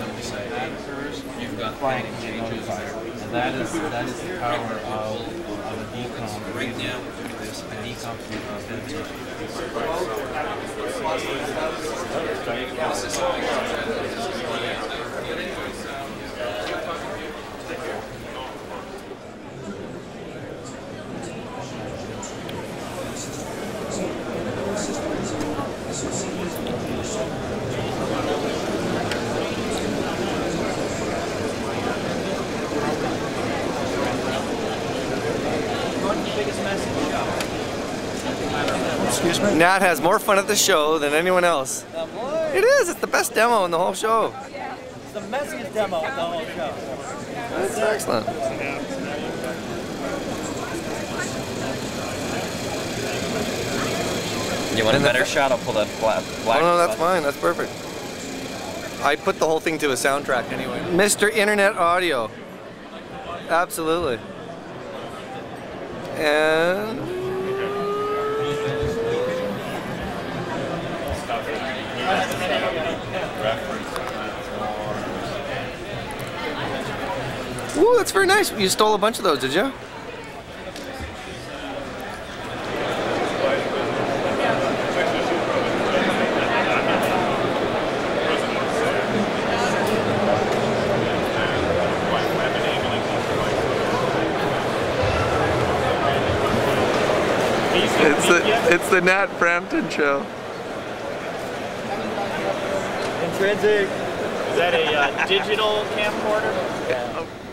simply say, hey, you've got pending changes, and that is the power of a decomp. Right now, we're doing this, a decomp to Excuse me? Nat has more fun at the show than anyone else. It is. It's the best demo in the whole show. It's the messiest demo in the whole show. That's excellent. You want a better shot? I'll pull that black. Oh no, that's fine. That's perfect. I put the whole thing to a soundtrack anyway. Mr. Internet Audio. Absolutely. And... Ooh, that's very nice. You stole a bunch of those, did you? It's the Nat Frampton show. Intrinsyc. Is that a digital camcorder? Yeah.